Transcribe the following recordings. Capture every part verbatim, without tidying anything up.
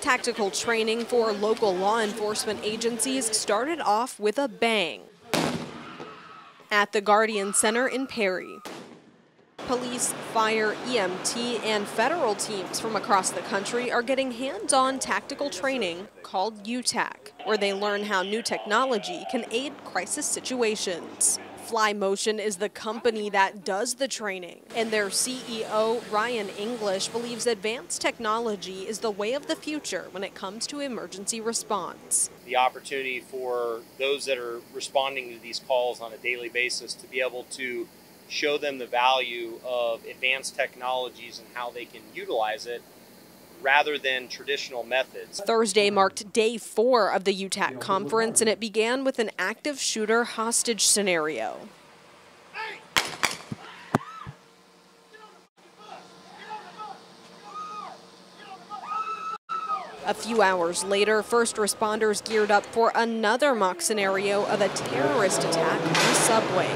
Tactical training for local law enforcement agencies started off with a bang at the Guardian Center in Perry. Police, fire, E M T, and federal teams from across the country are getting hands-on tactical training called U TAC, where they learn how new technology can aid crisis situations. Fly Motion is the company that does the training, and their C E O, Ryan English, believes advanced technology is the way of the future when it comes to emergency response. The opportunity for those that are responding to these calls on a daily basis to be able to show them the value of advanced technologies and how they can utilize it rather than traditional methods. Thursday marked day four of the U TAC conference, and it began with an active shooter hostage scenario. A few hours later, first responders geared up for another mock scenario of a terrorist attack on a subway.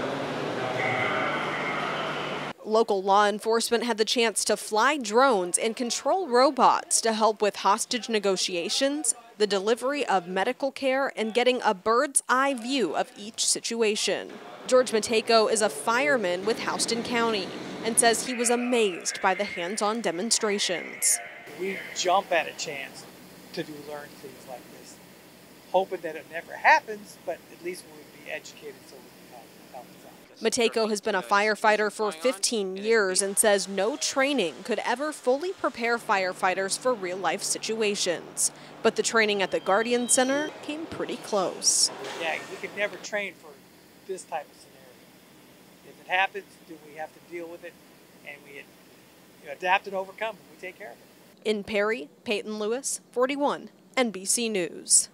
Local law enforcement had the chance to fly drones and control robots to help with hostage negotiations, the delivery of medical care, and getting a bird's eye view of each situation. George Matejko is a fireman with Houston County and says he was amazed by the hands-on demonstrations. We jump at a chance to do learn things like this, hoping that it never happens, but at least we'll be educated so we can help, help us out. Matejko has been a firefighter for fifteen years and says no training could ever fully prepare firefighters for real-life situations. But the training at the Guardian Center came pretty close. Yeah, we could never train for this type of scenario. If it happens, then we have to deal with it, and we you know, adapt and overcome, and we take care of it. In Perry, Peyton Lewis, forty-one N B C News.